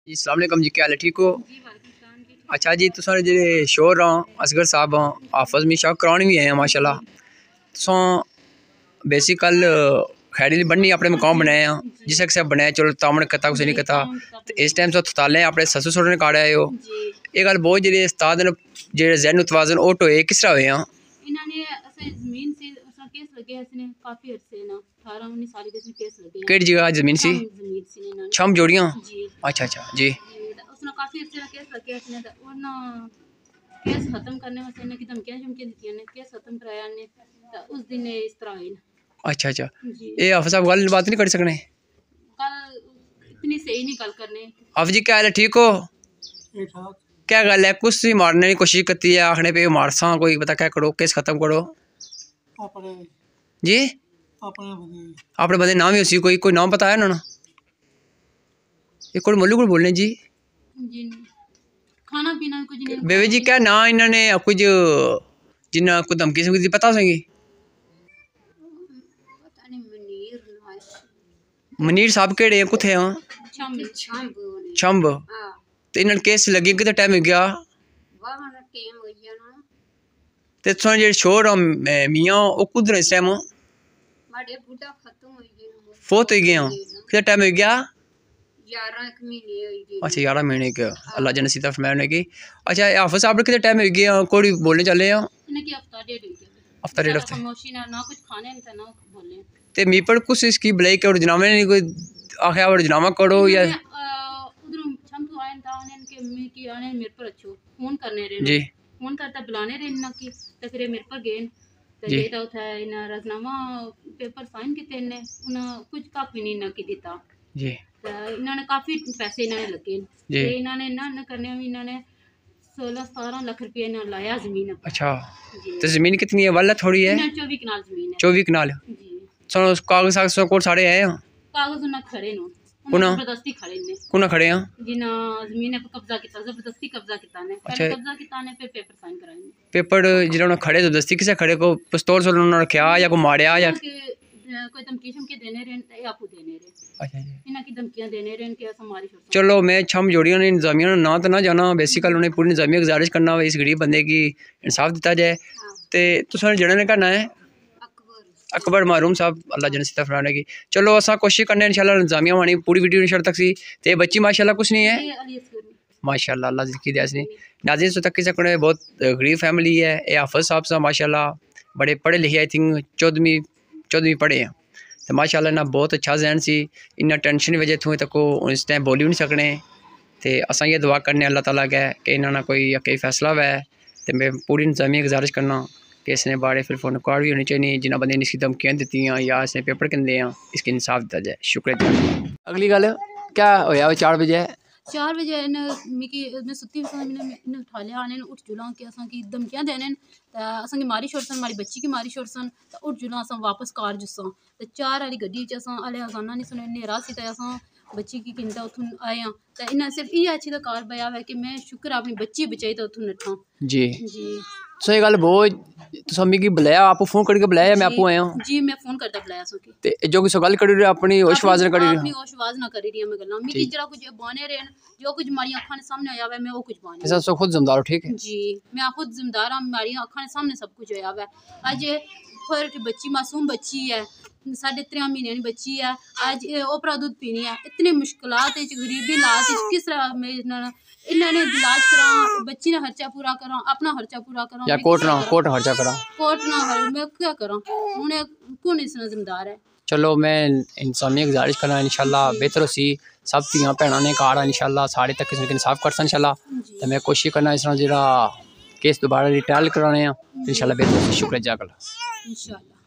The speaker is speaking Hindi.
जी अस्सलाम वालेकुम जी, क्या हाल है, ठीक हो? अच्छा जी, तुस जे शोर हाँ असगर साहब हाँ हाफज मी शाह कराने भी आए माशाल्लाह। तुस बेसिकल खैरी बननी अपने मकाम बनाए हैं जिस किसे बनाया चलो तामन कता कुछ नहीं कता। इस टाइम तो ताले अपने ससुर सोहरे ने काढ़ा है हो ये गल बहुत जी उस्ताद ने जो जहन उत्वाजन ओट होए किस तरह हुए हैं। केड़ी जगह जमीन सी छम जोड़ियां। अच्छा अच्छा जी केस खत्म करने वास्ते ने की धमकियां धमकियां दित्तियां ने केस खत्म कराया ने उस दिन इस तरह हुई। अच्छा अच्छा ये हाफिज साहब गल बात नहीं कर सकने कल इतनी सही नहीं गल करने। हाफिज जी क्या हाल है, ठीक हो? क्या गल है कुछ मारने की कोशिश करती है आखने पे मारसा कोई पता क्या करो केस खत्म करो जी अपने बंदे नाम ही उसी कोई नाम पता है ना एक मोलू को बोलने जी खाना पीना कुछ नहीं बेबी जी क्या ना इन्होंने कुछ जिन्ना को धमकी से पता सकेंगी मनीर साहब केड़े हैं कुत्थे हैं छंब तो इन्होंने केस लगी कितना टाइम हो गया ते तुम जे शोर मियाँ वो कुधर इस टाइम फोत हो गए हैं कितना टाइम हो गया? अच्छा 11 महीने के अल्लाह जन सीता फरमाने की। अच्छा हाफिज साहब कितने टाइम हो गया कोई बोलने चले हैं हफ्ता डेढ़ हफ्ते ते मी पर कुछ इसकी भलाई करो जनाब ने कोई आखिया और जनामा करो या जी फोन करता बुलाने रहे ना की तो फिर मेरे पर गए तो ये तो था इन राजनामा पेपर साइन किते ने उन कुछ काफी नहीं ना की दिता जी इन्होंने काफी पैसे इन्होंने लगे ते इन्होंने ना करने में इन्होंने 16-17 लाख रुपए इन्होंने लाया जमीन। अच्छा तो जमीन कितनी है वाला थोड़ी है 24 कनाल जमीन है 24 कनाल जी सो कागज कागज को सारे आए हैं कागज उन्हें खड़े नो जबरदस्ती खड़े ने कुना खड़े हैं जिना जमीन पे कब्जा किया जबरदस्ती कब्जा किया ने पहले कब्जा किया ने फिर पेपर साइन कराए ने पेपर जिन्होंने खड़े जबरदस्ती किसे खड़े को पिस्तौल से उन्होंने रखा या को मारया या कोई धमकी धमकी देने रहे आपको देने रहे। अच्छा जी इना की धमकियां देने रहे कि ऐसा हमारी चलो मैं छम जोड़ियों ने इंतजामिया ना तो ना जाना बेसिकल उन्हें पूरी इंतजामिया गुजारिश करना इस गरीब बंदे की इंसाफ दिता जाए तो तुम जने ने कहना है अकबर मारूम साहब अल्लाह जन सीता फरमाने की। चलो असा कोशिश करने इंशाल्लाह इंतजामिया वानी पूरी वीडियो इंशाल्लाह तक सी ते बच्ची माशाल्लाह कुछ नहीं है माशाल्लाह अल्लाह की दया से नाज़रीन तो तक की सकने बहुत गरीब फैमिली है ये हाफिज साहब साहब माशाल्लाह बड़े पढ़े लिखे आई थिंक 14वीं पढ़े हैं तो माशाल्लाह ना बहुत अच्छा जहन सी इन्ना टेंशन वजह थोड़ी तक इस टाइम बोली भी नहीं सकने तो असा ये दुआ करने अल्लाह ताला के कि इन्होंने कोई कोई फैसला वै तो मैं पूरी इंतजामिया गुजारिश करना कि इसने बारे फिर फोन रिकॉर्ड भी होनी चाहिए जिन्हें बंदे ने इसकी धमकियां दी या इसने पेपर कहते हैं इसकी इंसाफ दिता जाए। शुक्रिया। अगली गल क्या होया 4 बजे मिकी मैं सुत्ती मैंने उठा लिया आने उठ जुला कि असा की धमकियां देने असा की मारी छोड़सन हमारी बच्ची की मारी छोड़सन तो उठ जुला असा वापस कार जुस्सा तो 4 वाली गड्डी च असा आले अजाना नहीं सुने नेरा सी तो असा बच्ची की किंदा उथुन आए तो इन्हें सिर्फ ये अच्छी कार बया है कि मैं शुक्र अपनी बच्ची बचाई तो उथुन नठा जी सही गल बहुत तुसा मिगी बुलाया आप फोन करके बुलाया मैं आपको आया जी मैं फोन करता बुलाया सो की ते जो कुछ गल करी अपनी होश आवाज न करी अपनी होश आवाज ना करी रही मैं गल्ला मिगी जरा कुछ बाने रहे जो कुछ हमारी आंखों के सामने आया है मैं वो कुछ बाने ऐसा सो खुद जिम्मेदार हो ठीक है जी मैं खुद जिम्मेदार हूं हमारी आंखों के सामने सब कुछ होया है आज फिर बच्ची मासूम बच्ची है 3.5 महीने की बच्ची है आज ओपरा दूध पीनी है इतनी मुश्किलात गरीबी लात किस तरह मैं इन्होंने इलाज करा बच्ची ने खर्चा पूरा करा अपना खर्चा पूरा करा या कोर्ट खर्चा करा कोर्ट ना मैं क्या करा उन्हें कौन इसमें जिम्मेदार है। चलो मैं इंसानियत गुजारिश करना इंशाल्लाह बेहतर सी सब धियां भैनों ने कार इंशाल्लाह साढ़े तक किसी इंसाफ कर इंशाल्लाह तो मैं कोशिश करना इस तरह जो केस दोबारा रिटायल कराने इंशाल्लाह बेहतर शुक्रिया जज़ाकल्लाह इंशाल्लाह।